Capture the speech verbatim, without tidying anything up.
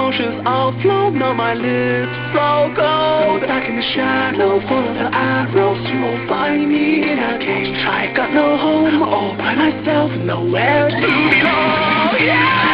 emotions all flow, now my lips flow cold. Back in the shadow, full of the arrows, you won't find me in a cage. I got no home, all by myself, nowhere to belong. Yeah!